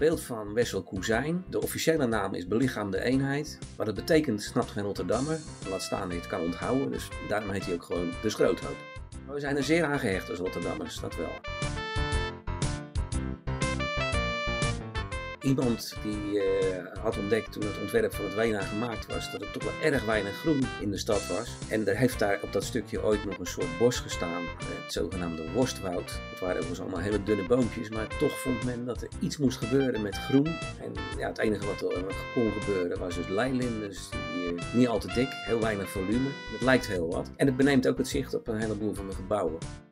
beeld van Wessel Koezijn. De officiële naam is Belichaamde Eenheid. Wat het betekent snapt geen Rotterdammer. Laat staan dat je het kan onthouden, dus daarom heet hij ook gewoon de Schroothoop. We zijn er zeer aan gehecht als Rotterdammers, dat wel. Iemand die had ontdekt toen het ontwerp van het Wena gemaakt was, dat er toch wel erg weinig groen in de stad was. En er heeft daar op dat stukje ooit nog een soort bos gestaan, het zogenaamde worstwoud. Het waren overigens allemaal hele dunne boompjes, maar toch vond men dat er iets moest gebeuren met groen. En ja, het enige wat er kon gebeuren was dus leilinden, dus die, niet al te dik, heel weinig volume. Het lijkt heel wat. En het beneemt ook het zicht op een heleboel van de gebouwen.